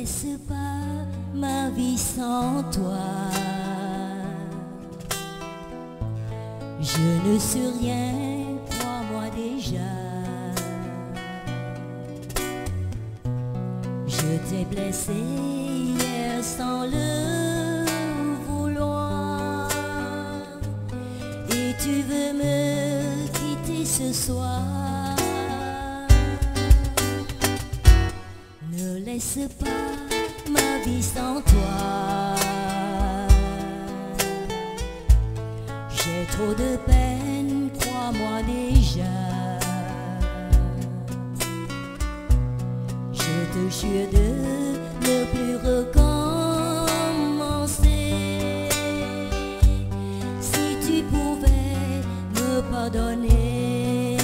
laisse pas ma vie sans toi. Je ne suis rien, crois-moi déjà. Je t'ai blessé hier sans le vouloir, et tu veux me quitter ce soir. Ne laisse pas ma vie sans toi. J'ai trop de peine, crois-moi déjà. Je te jure de ne plus recommencer. Si tu pouvais me pardonner,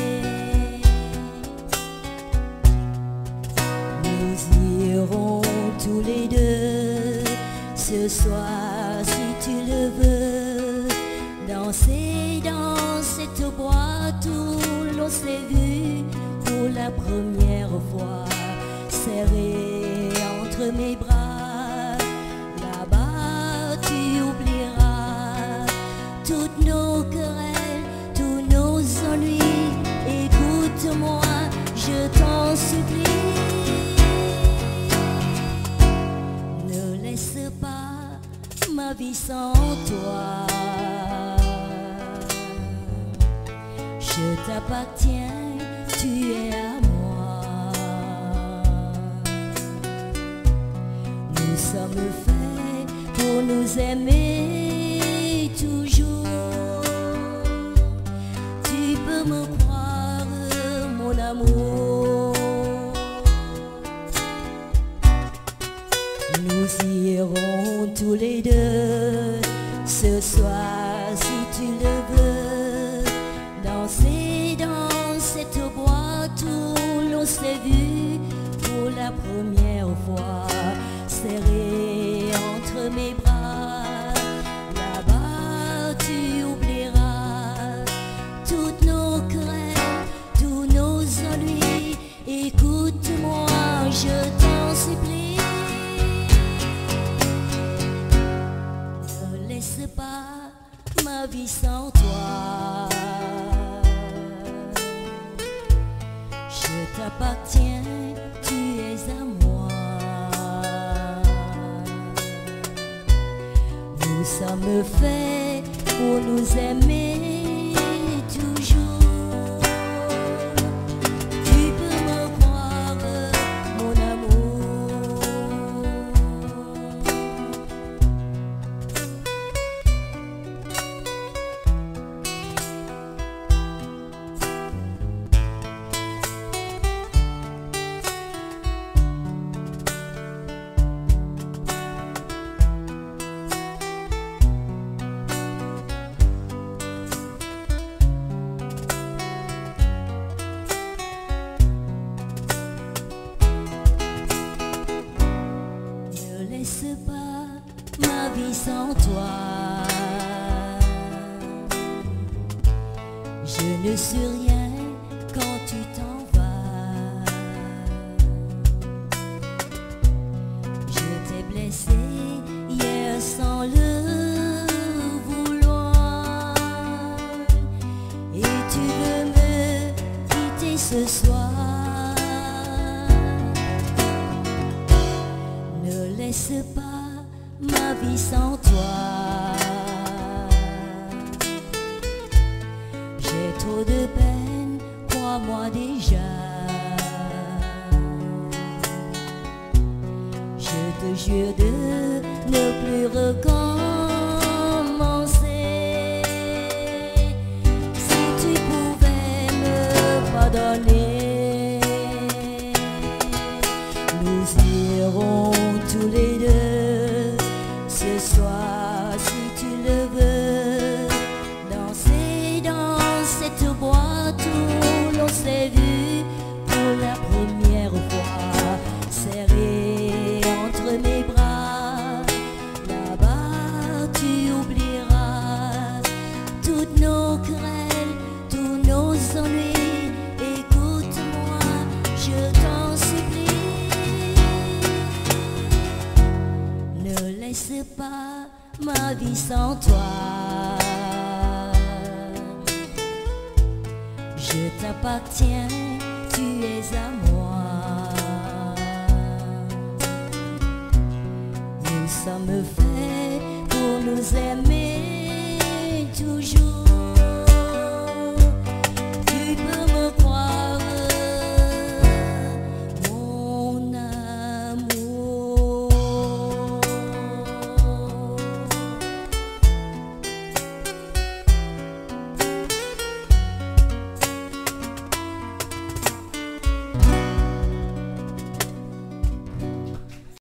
nous irons tous les deux ce soir, si tu le veux, danser dans cette boîte où l'on s'est vu pour la première fois, serré entre mes bras. Là-bas tu oublieras toutes nos querelles, tous nos ennuis. Écoute-moi, je t'en supplie. Ne laisse pas ma vie sans toi. Je t'appartiens, tu es à moi. Nous sommes faits pour nous aimer toujours. Tu peux me croire, mon amour. Nous irons tous les deux ce soir, si tu le veux, danser dans cette boîte où l'on s'est vu pour la première fois, serré entre mes bras. Là-bas tu oublieras toutes nos querelles, tous nos ennuis. Écoute-moi, je t'en supplie. Ne laisse pas ma vie sans toi. Je t'appartiens, tu es à moi. Nous sommes faits pour nous aimer toujours. Tu peux me croire, mon amour. Ne laisse pas ma vie sans toi. Je ne suis rien quand tu t'en vas. Je t'ai blessé hier sans le vouloir, et tu veux me quitter ce soir. Ne laisse pas ma vie sans toi. J'ai trop de peine, crois-moi déjà. Je te jure de ne plus recommencer. Si tu pouvais me pardonner, nous irons tous les deux ce soir, si tu le veux, danser dans cette boîte où l'on s'est vu pour la première fois, serré entre mes bras. Là-bas laisse pas ma vie sans toi. Je t'appartiens, tu es à moi. Nous sommes faits pour nous aimer toujours.